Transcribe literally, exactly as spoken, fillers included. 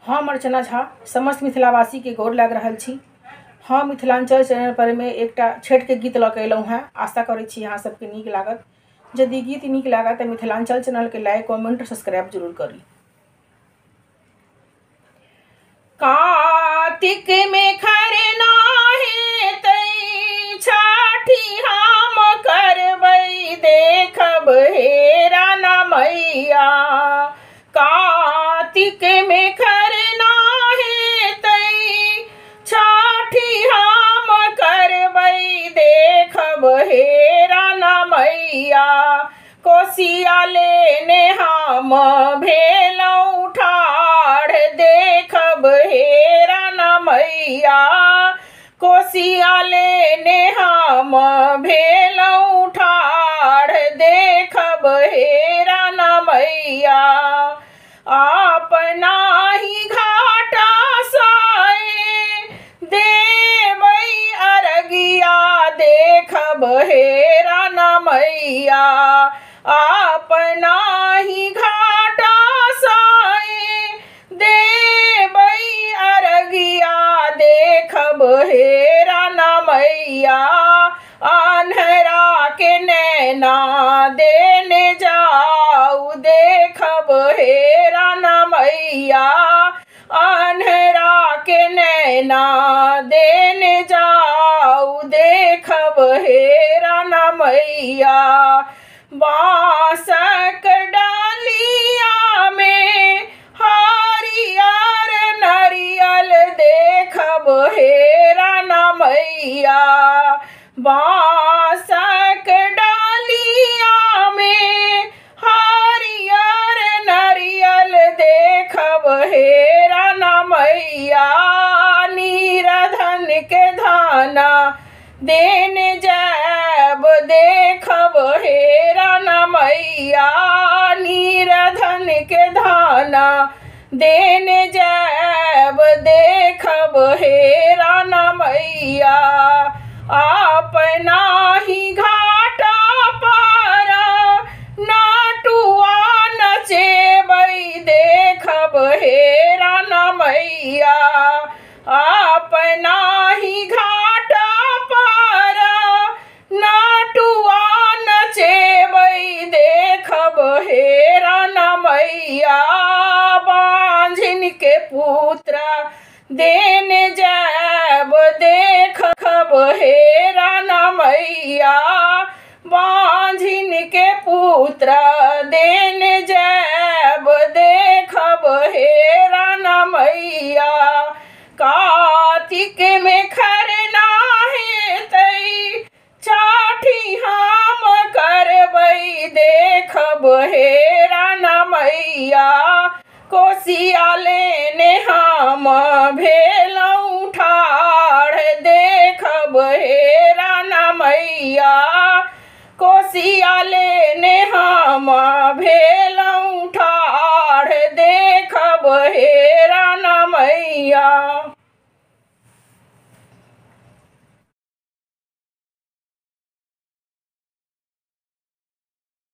हम अर्चना झा समस्त मिथिलावासी के गोर लाग रहल छी। हम मिथिलांचल चैनल पर में एकटा छठ के गीत लऽ के एलहुँ हैं। आशा करै छी अहाँ सबके नीक लागत। यदि गीत नीक लागत तऽ मिथिलांचल चैनल के लाइक कमेंट सब्सक्राइब जरूर करी। कार्तिक में खरना हेतै छठी हम करबै देखब हेरा न मैया। कार्तिक में खरना हेतै छठी हम करबै देखब हेरा न मैया। कोसिया लेने हम भेलौं ठाढ़ देखब हेरा न मैया। कोसिया लेने हम भेलौं ठाढ़ देखब हेरा न मैया। अपना ही घाटा साए देबै अरगिया देखब हेरा न मैया। अपना ही घाटा साए देबै अरगिया देखब हेरा न मैया। अन्हरा के नैना देने जाऊ देखब हेरा न मैया। अन्हरा के नैना देने जाऊ देखब हेरा न मैया। बांसक डालिया में हरियर नरियल देखब हेरा न मैया। बांसक डालिया में हरियर नरियल देखब हेरा न मैया। नीरधन के धाना देने जैब देखब हेरा न मैया। नीरधन के धाना देने जैब देखब हेरा न मैया। अपना ही घाटा पर नाटुआ नचेबै देखब हेरा न मैया। अपना ही घाटा पर नाटुआ नचेबै देखब हेरा न मैया। बांझिन के पुत्र देने जैब देखब हेरा न मैया। बांझिन के पुत्र देने जैब देखब हेरा न मैया। कार्तिक में खरना हेतै छठी हम करबै देखब हेरा न मैया। कोसिया लेने हम भेलौं ठाढ़ देखब हेरा न मैया। कोसिया लेने हम भेलौं ठाढ़ देखब हेरा न मैया।